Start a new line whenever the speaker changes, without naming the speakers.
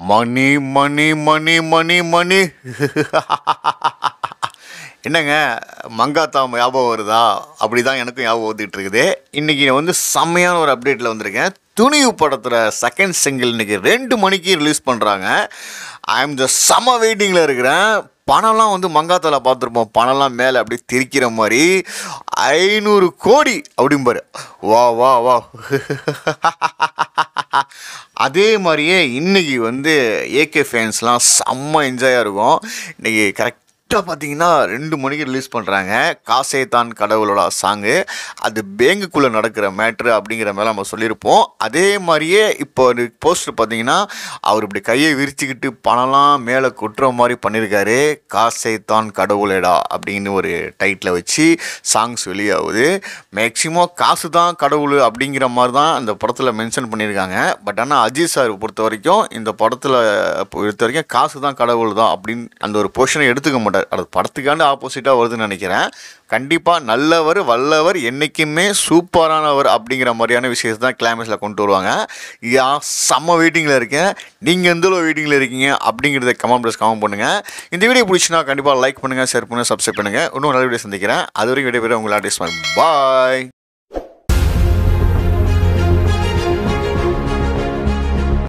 மணி மணி மணி மணி மணி என்னங்க மங்காத்தா ஞாபகம் வருதா? அப்படி தான் எனக்கும் ஞாபகம் வந்துட்டு இருக்குது. இன்றைக்கி செம்மையான ஒரு அப்டேட்டில் வந்திருக்கேன். துணிவு படத்தில் செகண்ட் சிங்கிள் இன்றைக்கி 2 மணிக்கு ரிலீஸ் பண்ணுறாங்க. ஐ எம் செம்ம வெயிட்டிங்கில் இருக்கிறேன். பணம்லாம் மங்காத்தாவில் பார்த்துருப்போம். பணம்லாம் மேலே அப்படி திரிக்கிற மாதிரி 500 கோடி அப்படிம்பாரு. வா வா வா அதே மாதிரியே இன்றைக்கி ஏகே ஃபேன்ஸ்லாம் செம்ம என்ஜாயாக இருக்கும். இன்றைக்கி கரெக்டாக பார்த்தீங்கன்னா 2 மணிக்கு ரிலீஸ் பண்ணுறாங்க. காசேதான் கடவுளோட சாங்கு. அது பேங்குக்குள்ளே நடக்கிற மேட்ரு அப்படிங்கிற மேலே நம்ம சொல்லியிருப்போம். அதே மாதிரியே இப்போ ஒரு போஸ்டர் பார்த்தீங்கன்னா அவர் இப்படி கையை விரிச்சுக்கிட்டு பணம்லாம் மேலே கொட்டுற மாதிரி பண்ணியிருக்காரு. காசேதான் கடவுளேடா அப்படின்னு ஒரு டைட்டில் வச்சு சாங்ஸ் வெளியாகுது. மேக்சிமம் காசு தான் கடவுள் அப்படிங்கிற மாதிரி தான் அந்த படத்தில் மென்ஷன் பண்ணியிருக்காங்க. பட் ஆனால் அஜித் சார் பொறுத்த வரைக்கும் இந்த படத்தில் பொறுத்த வரைக்கும் காசு தான் கடவுள் தான் அப்படின்னு அந்த ஒரு போர்ஷனை எடுத்துக்க மாட்டார். அது படத்துக்காண்டு ஆப்போசிட்டாக வருதுன்னு நினைக்கிறேன். கண்டிப்பாக நல்லவர் வல்லவர் என்றைக்குமே சூப்பரானவர் அப்படிங்கிற மாதிரியான விஷயத்தை தான் கிளைமேக்ஸில் கொண்டு வருவாங்க. செம்ம வெயிட்டிங்கில் இருக்கேன். நீங்கள் எந்த அளவு வெயிட்டிங்கில் இருக்கீங்க அப்படிங்கிறத கமெண்ட் பண்ணுங்கள். இந்த வீடியோ பிடிச்சினா கண்டிப்பாக லைக் பண்ணுங்கள், ஷேர் பண்ணுங்கள், சப்ஸ்கிரைப் பண்ணுங்கள். இன்னும் நல்ல வீடியோ சந்திக்கிறேன். அது வரைக்கும் விடைபெற உங்கள் ஆர்டிஸ்ட். பாய்.